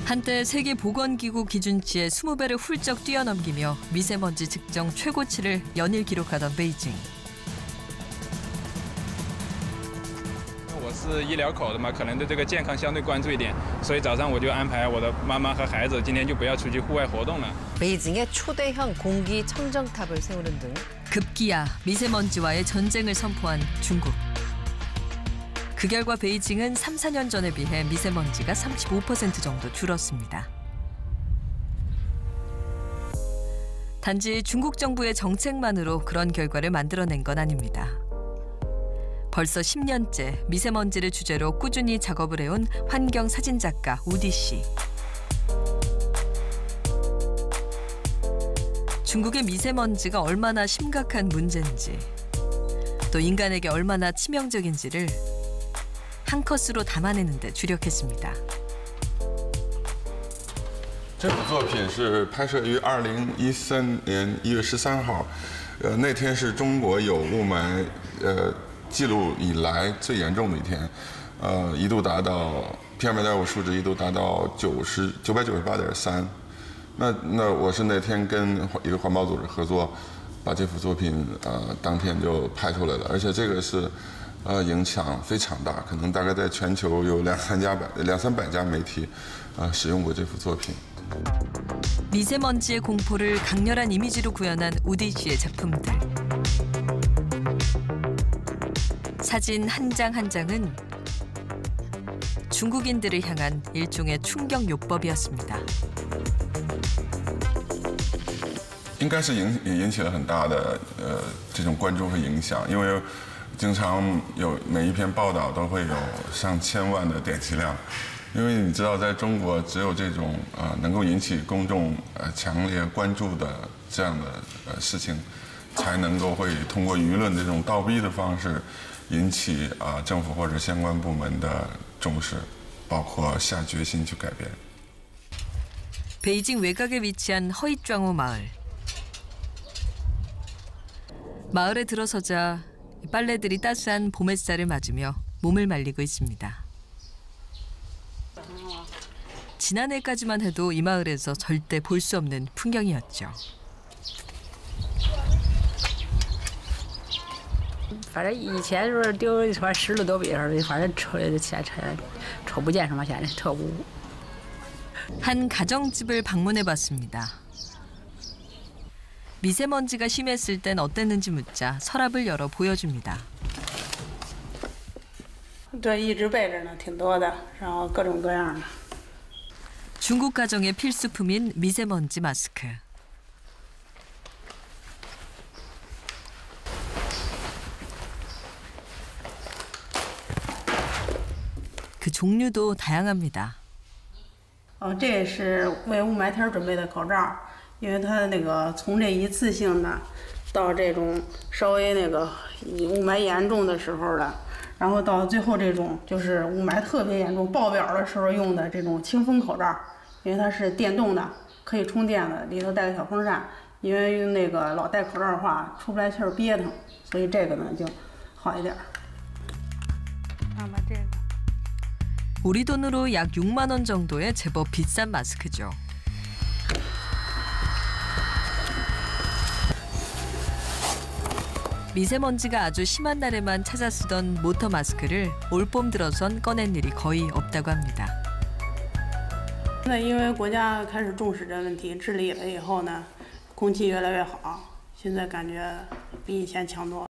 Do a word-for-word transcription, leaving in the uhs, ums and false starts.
한때 세계보건기구 기준치의 이십 배를 훌쩍 뛰어넘기며 미세먼지 측정 최고치를 연일 기록하던 베이징. 我是医疗口的嘛，可能对这个健康相对关注一点，所以早上我就安排我的妈妈和孩子今天就不要出去户外活动了。 베이징에 초대형 공기 청정탑을 세우는 등 급기야 미세먼지와의 전쟁을 선포한 중국. 그 결과 베이징은 삼, 사 년 전에 비해 미세먼지가 삼십오 퍼센트 정도 줄었습니다. 단지 중국 정부의 정책만으로 그런 결과를 만들어낸 건 아닙니다. 벌써 십 년째 미세먼지를 주제로 꾸준히 작업을 해온 환경 사진작가 우디 씨. 중국의 미세먼지가 얼마나 심각한 문제인지, 또 인간에게 얼마나 치명적인지를 한 컷으로 담아내는 데 주력했습니다. 这部作品是拍摄于二零一三年一月十三号，呃，那天是中国有雾霾呃记录以来最严重的一天，呃，一度达到 P M 二点五数值一度达到九十九百九十八点三。那那我是那天跟一个环保组织合作，把这幅作品呃当天就拍出来了，而且这个是。 呃，影响非常大，可能大概在全球有两三家百、两三百家媒体，呃，使用过这幅作品。 미세먼지의 공포를 강렬한 이미지로 구현한 우디 씨의 작품들. 사진 한 장 한 장은 중국인들을 향한 일종의 충격 요법이었습니다. 应该是引引起了很大的呃这种关注和影响，因为。 经常有每一篇报道都会有上千万的点击量，因为你知道，在中国只有这种呃能够引起公众呃强烈关注的这样的呃事情，才能够会通过舆论这种倒逼的方式，引起啊、呃、政府或者相关部门的重视，包括下决心去改变。 베이징 외곽에 위치한 허이庄우 마을. 마을에 들어서자 빨래들이 따스한 봄 햇살을 맞으며 몸을 말리고 있습니다. 지난해까지만 해도 이 마을에서 절대 볼 수 없는 풍경이었죠. 反正以前就是丢一块石头都比上，反正瞅现瞅瞅不见什么，现在特污。 한 가정집을 방문해봤습니다. 미세먼지가 심했을 땐 어땠는지 묻자 서랍을 열어 보여줍니다. 这一直备着呢，挺多的，然后各种各样的。 중국 가정의 필수품인 미세먼지 마스크. 그 종류도 다양합니다. 哦，这也是为雾霾天准备的口罩。 因为它那个从这一次性的到这种稍微那个雾霾严重的时候的，然后到最后这种就是雾霾特别严重爆表的时候用的这种清风口罩，因为它是电动的，可以充电的，里头带个小风扇。因为那个老戴口罩的话出不来气儿憋腾，所以这个呢就好一点。看吧，这个。 우리 돈으로 약 육만 원 정도의 제법 비싼 마스크죠. 미세먼지가 아주 심한 날에만 찾아 쓰던 모터 마스크를 올봄 들어선 꺼낸 일이 거의 없다고 합니다. 那因为国家开始重视这问题，治理了以后呢，空气越来越好，现在感觉比以前强多了。